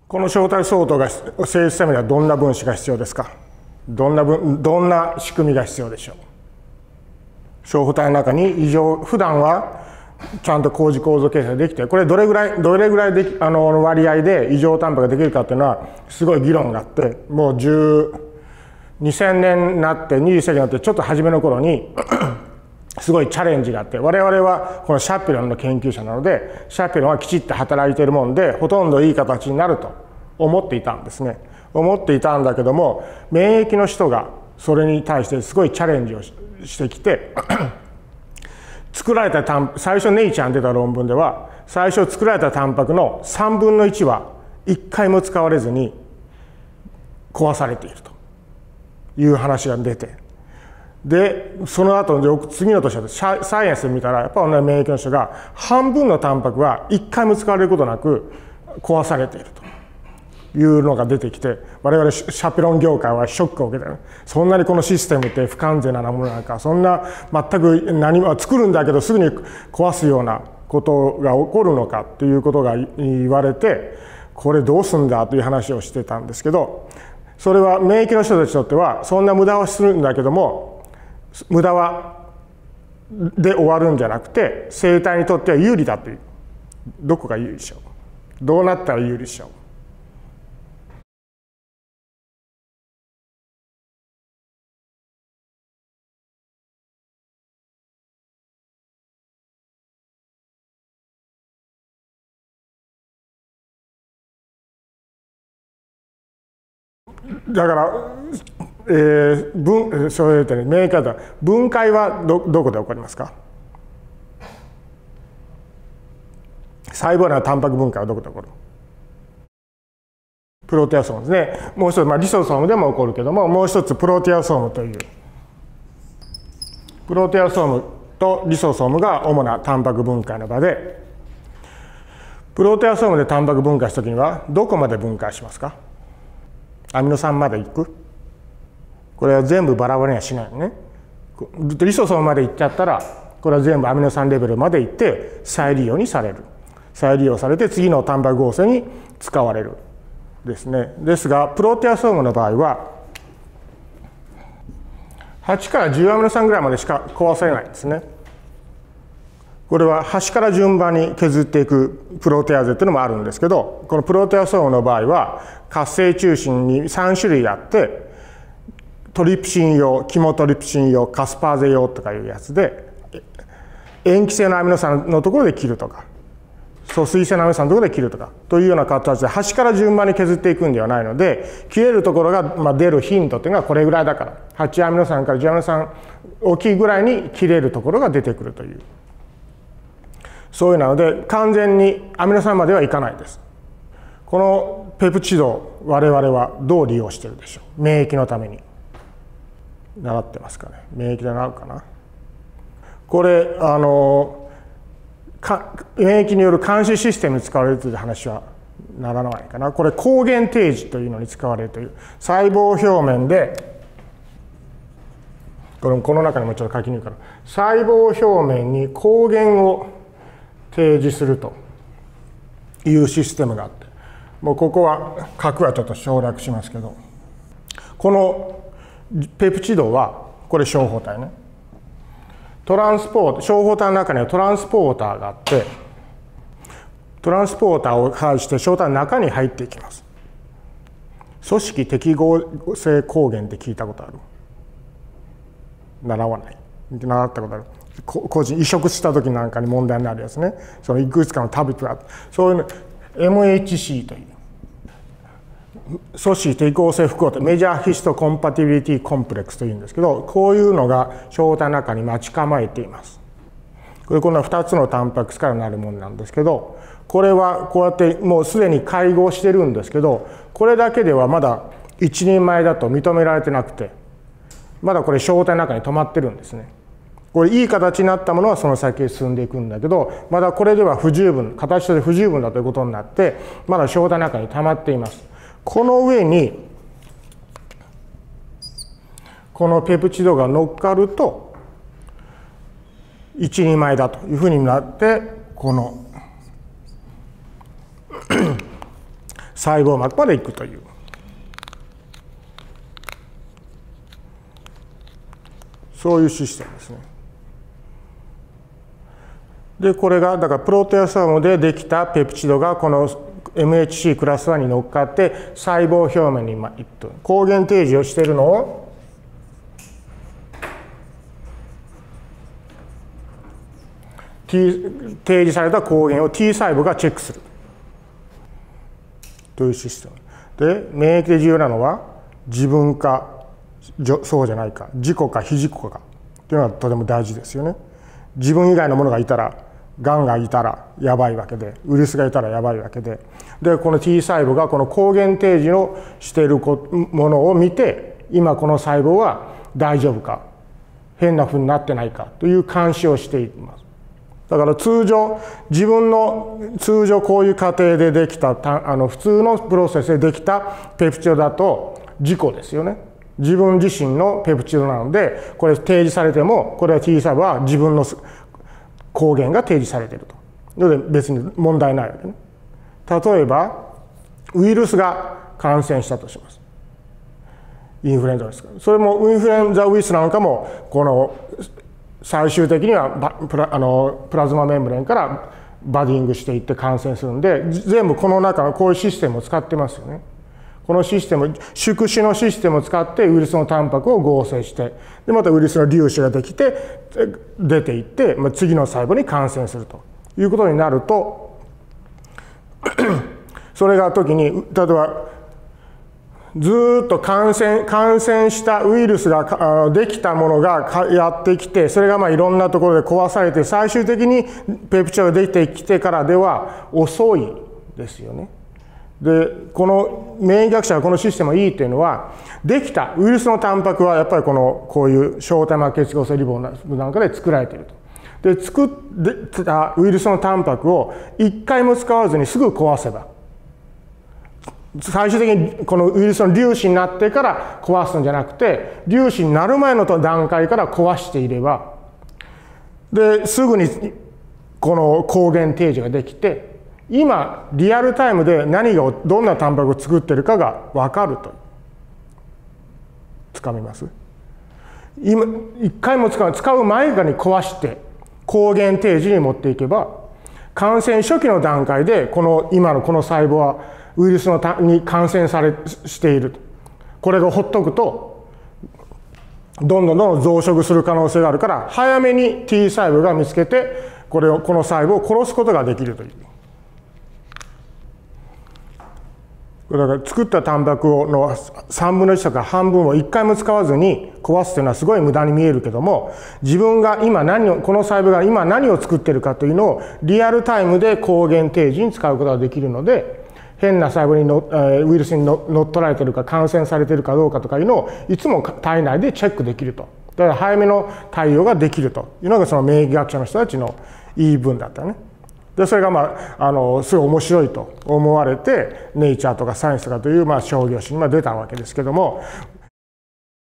この相対相当が成立するためにはどんな分子が必要ですか？どんな仕組みが必要でしょう？小補体の中に普段はちゃんと高次構造形成できて、これどれぐらい割合で異常タンパクができるかっていうのはすごい議論があって、もう2000年になって21世紀になってちょっと初めの頃にすごいチャレンジがあって、我々はこのシャピロンの研究者なので、シャピロンはきちっと働いているもんでほとんどいい形になると思っていたんですね。思っていたんだけども、免疫の人がそれに対してすごいチャレンジをしてきて作られた最初ネイチャーに出た論文では、最初作られたタンパクの3分の1は1回も使われずに壊されているという話が出て、でその後次の年はサイエンスで見たら、やっぱり免疫の人が半分のタンパクは1回も使われることなく壊されているというのが出てきて、我々シャピロン業界はショックを受けて、そんなにこのシステムって不完全なものなんか、そんな全く何も作るんだけどすぐに壊すようなことが起こるのかっていうことが言われて、これどうすんだという話をしてたんですけど、それは免疫の人たちにとってはそんな無駄をするんだけども、無駄で終わるんじゃなくて生体にとっては有利だという。どこが有利でしょう？どうなったら有利でしょう？だから、そういう点で免疫活動、分解はどこで起こりますか？細胞内のタンパク分解はどこで起こる？プロテアソームですね。もう一つ、リソソームでも起こるけども、もう一つプロテアソームという、プロテアソームとリソソームが主なタンパク分解の場で、プロテアソームでタンパク分解したときにはどこまで分解しますか？アミノ酸まで行く？これは全部バラバラにはしないのね。リソソームまで行っちゃったら、これは全部アミノ酸レベルまで行って再利用にされる。再利用されて次のタンパク合成に使われるですね。ですがプロテアソームの場合は8から10アミノ酸ぐらいまでしか壊されないんですね。これは端から順番に削っていくプロテアーゼというのもあるんですけど、このプロテアソームの場合は活性中心に3種類あって、トリプシン用、キモトリプシン用、カスパーゼ用とかいうやつで、塩基性のアミノ酸のところで切るとか、疎水性のアミノ酸のところで切るとかというような形で端から順番に削っていくんではないので、切れるところが出る頻度というのがこれぐらいだから、8アミノ酸から10アミノ酸大きいぐらいに切れるところが出てくるという。そういうなので完全にアミノ酸まではいかないです。このペプチドを我々はどう利用しているでしょう？免疫のために。習ってますかね？免疫で習うかな？これ免疫による監視システムに使われるという話はならないかな。これ抗原提示というのに使われるという、細胞表面でこの中にもちょっと書きにくいから、細胞表面に抗原を提示するというシステムがあって、もうここは核はちょっと省略しますけど、このペプチドはこれ小胞体ね。小胞体の中にはトランスポーターがあって、トランスポーターを介して小胞体の中に入っていきます。組織適合性抗原って聞いたことある？習わない？習ったことある？個人移植した時なんかに問題になるやつね。そのいくつかのタブレットがあって、そういうの MHC という組織適合性複合体、メジャーヒストコンパティビリティコンプレックスというんですけど、こういうのが小胞体の中に待ち構えています。この2つのタンパク質からなるものなんですけど、これはこうやってもうすでに会合してるんですけど、これだけではまだ一人前だと認められてなくて、まだこれ小胞体の中に止まってるんですね。これいい形になったものはその先へ進んでいくんだけど、まだこれでは不十分、形として不十分だということになって、まだ小胞体の中に溜まっています。この上にこのペプチドが乗っかると一人前だというふうになって、この細胞膜まで行くという。そういうシステムですね。でこれがだからプロテアソームでできたペプチドがこの MHC クラス1に乗っかって細胞表面に行って抗原提示をしているのを提示された抗原を T 細胞がチェックするというシステムで、免疫で重要なのは自分かそうじゃないか、自己か非自己かというのがとても大事ですよね。自分以外のものがいたら、がんがいたらやばいわけで、ウイルスがいたらやばいわけで、この T 細胞がこの抗原提示をしているものを見て、今この細胞は大丈夫か、変なふうになってないかという監視をしています。だから通常こういう過程でできた普通のプロセスでできたペプチドだと自己ですよね。自分自身のペプチドなので、これ提示されても、これは T 細胞は自分の抗原が提示されていると。ので別に問題ないわけね。例えばウイルスが感染したとします。インフルエンザですから。それもインフルエンザウイルスなんかもこの最終的にはプラズマメンブレンからバディングしていって感染するんで、全部この中のこういうシステムを使ってますよね。このシステム、宿主のシステムを使ってウイルスのタンパクを合成して、でまたウイルスの粒子ができて出ていって、次の細胞に感染するということになるとそれが時に例えばずっと感染したウイルスができたものがやってきて、それがいろんなところで壊されて、最終的にペプチドができてきてからでは遅いですよね。でこの免疫学者がこのシステムがいいというのは、できたウイルスのタンパクはやっぱりこういう小体膜結合性リボンなんかで作られていると。で作ったウイルスのタンパクを一回も使わずにすぐ壊せば、最終的にこのウイルスの粒子になってから壊すんじゃなくて、粒子になる前の段階から壊していれば、ですぐにこの抗原提示ができて、今リアルタイムでどんなタンパクを作っているかが分かると。つかみます？今一回も使う前に壊して抗原提示に持っていけば、感染初期の段階で今のこの細胞はウイルスに感染している。これがほっとくとどんどん増殖する可能性があるから、早めに T 細胞が見つけてこの細胞を殺すことができるという。だから作ったタンパクの3分の1とか半分を1回も使わずに壊すというのはすごい無駄に見えるけども、自分がこの細胞が今何を作っているかというのをリアルタイムで抗原提示に使うことができるので、変な細胞にウイルスに乗っ取られているか感染されているかどうかとかいうのをいつも体内でチェックできると。だから早めの対応ができるというのがその免疫学者の人たちの言い分だったね。でそれがすごい面白いと思われてネイチャーとかサイエンスとかという商業誌に出たわけですけども、